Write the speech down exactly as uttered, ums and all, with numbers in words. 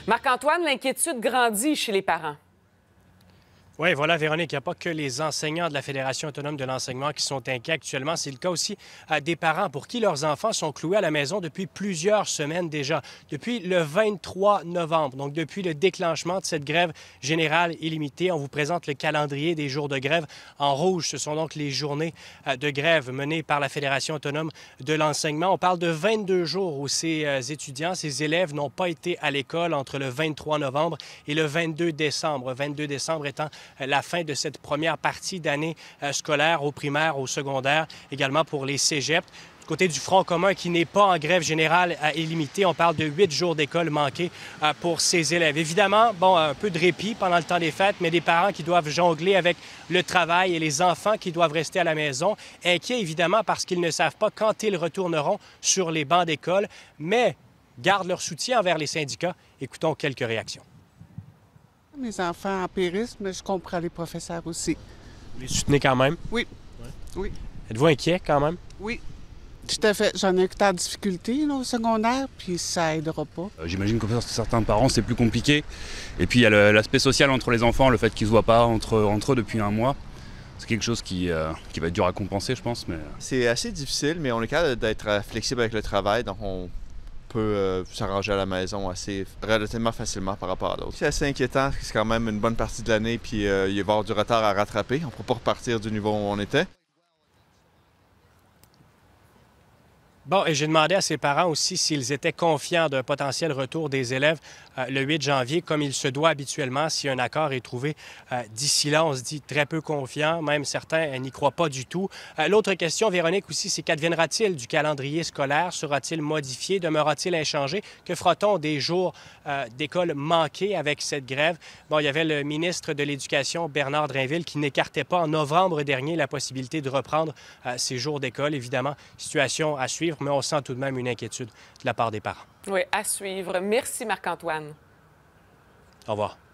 Marc-Antoine, l'inquiétude grandit chez les parents. Oui, voilà, Véronique, il n'y a pas que les enseignants de la Fédération autonome de l'enseignement qui sont inquiets actuellement. C'est le cas aussi à des parents pour qui leurs enfants sont cloués à la maison depuis plusieurs semaines déjà, depuis le vingt-trois novembre, donc depuis le déclenchement de cette grève générale illimitée. On vous présente le calendrier des jours de grève. En rouge, ce sont donc les journées de grève menées par la Fédération autonome de l'enseignement. On parle de vingt-deux jours où ces étudiants, ces élèves n'ont pas été à l'école entre le vingt-trois novembre et le vingt-deux décembre. vingt-deux décembre étant la fin de cette première partie d'année scolaire au primaire, au secondaire, également pour les cégeps. Du côté du Front commun qui n'est pas en grève générale illimitée, on parle de huit jours d'école manqués pour ces élèves. Évidemment, bon, un peu de répit pendant le temps des fêtes, mais des parents qui doivent jongler avec le travail et les enfants qui doivent rester à la maison, inquiets évidemment parce qu'ils ne savent pas quand ils retourneront sur les bancs d'école, mais gardent leur soutien envers les syndicats. Écoutons quelques réactions. Mes enfants en périssent, mais je comprends les professeurs aussi. Vous les soutenez quand même? Oui. Ouais. Oui. Êtes-vous inquiet quand même? Oui. Tout à fait. J'en ai eu en difficulté là, au secondaire, puis ça aidera pas. Euh, J'imagine que pour certains parents, c'est plus compliqué. Et puis il y a l'aspect social entre les enfants, le fait qu'ils ne se voient pas entre, entre eux depuis un mois. C'est quelque chose qui, euh, qui va être dur à compenser, je pense. Mais... C'est assez difficile, mais on est capable d'être flexible avec le travail, donc on peut euh, s'arranger à la maison assez relativement facilement par rapport à d'autres. C'est assez inquiétant, c'est quand même une bonne partie de l'année, puis euh, il va y avoir du retard à rattraper. On ne pourra pas repartir du niveau où on était. Bon, et j'ai demandé à ses parents aussi s'ils étaient confiants d'un potentiel retour des élèves euh, le huit janvier, comme il se doit habituellement, si un accord est trouvé euh, d'ici là. On se dit très peu confiant, même certains n'y croient pas du tout. Euh, L'autre question, Véronique, aussi, c'est qu'adviendra-t-il du calendrier scolaire? Sera-t-il modifié? Demeurera-t-il inchangé? Que fera-t-on des jours euh, d'école manqués avec cette grève? Bon, il y avait le ministre de l'Éducation, Bernard Drainville, qui n'écartait pas en novembre dernier la possibilité de reprendre euh, ces jours d'école. Évidemment, situation à suivre, mais on sent tout de même une inquiétude de la part des parents. Oui, à suivre. Merci, Marc-Antoine. Au revoir.